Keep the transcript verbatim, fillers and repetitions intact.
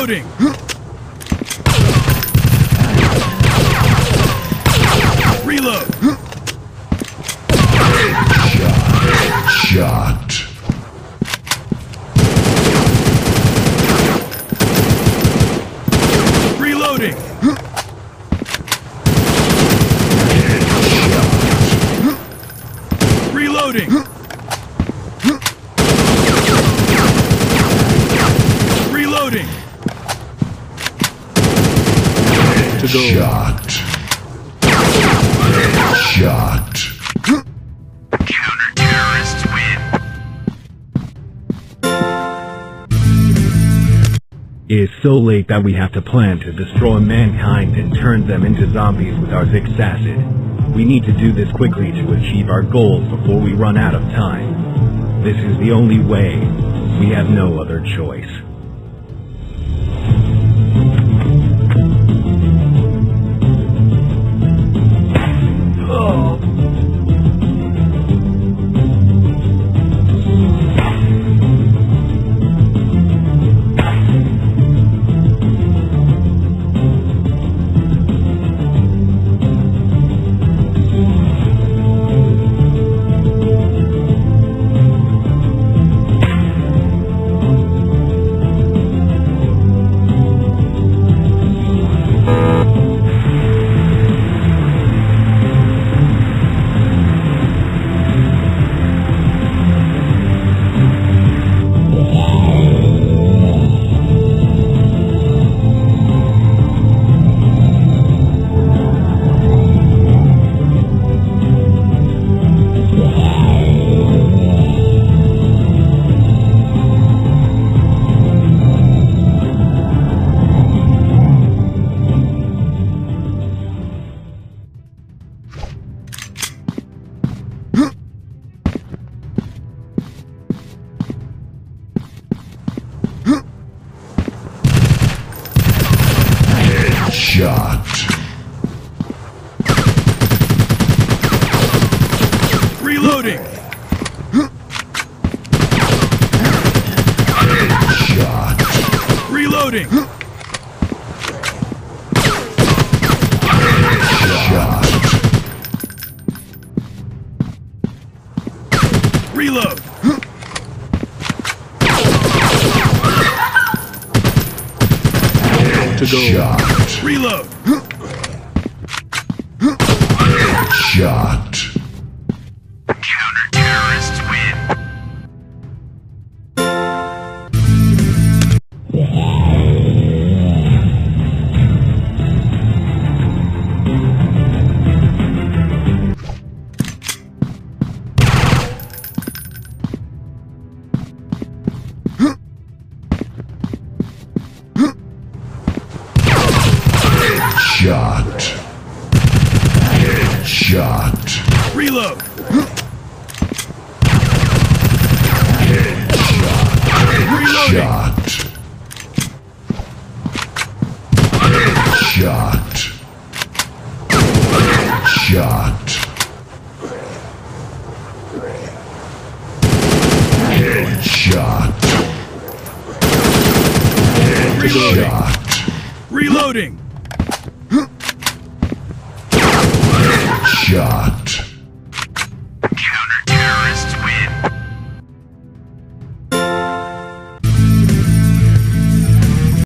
Reloading! Reload! Shot. Reloading! Reloading! Reloading! To go. Shot. Shot. Counter-terrorists win. It is so late that we have to plan to destroy mankind and turn them into zombies with our Zix acid. We need to do this quickly to achieve our goals before we run out of time. This is the only way. We have no other choice. Shot. Reloading! Shot. Reloading! Shot. Reload! To go. Shot. Reload! Shot. Counter-terrorists win. Shot. Shot. Reload! Reloading! Shot. Shot. Shot. Reloading! Shot. Reloading! Shot.